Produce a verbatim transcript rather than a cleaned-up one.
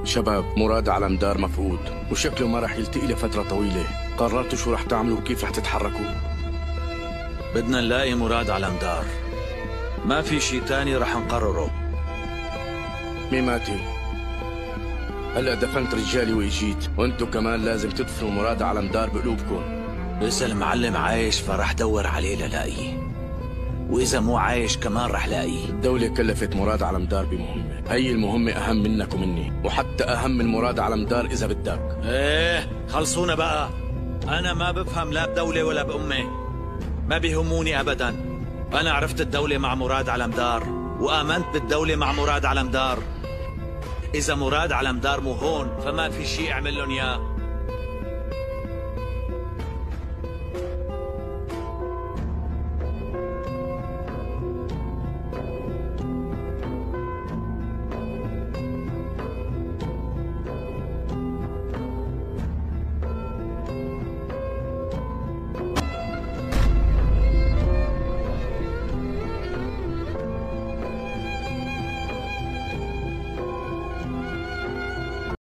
شباب، مراد علمدار مفقود وشكله ما رح يلتقي لفترة طويلة. قررتوا شو رح تعملوا وكيف رح تتحركوا؟ بدنا نلاقي مراد علمدار، ما في شي تاني رح نقرره. ميماتي، هلا دفنت رجالي واجيت، وانتو كمان لازم تدفنوا مراد علمدار بقلوبكم. إذا المعلم عايش فرح دور عليه للاقيه، وإذا مو عايش كمان رح لاقيه. الدولة كلفت مراد علمدار بمهمة، هي المهمة أهم منك ومني، وحتى أهم من مراد علمدار إذا بدك. إيه خلصونا بقى، أنا ما بفهم لا بدولة ولا بأمة، ما بيهموني أبدا. أنا عرفت الدولة مع مراد علمدار وآمنت بالدولة مع مراد علمدار. إذا مراد علمدار مو هون فما في شي أعمل لهم إياه.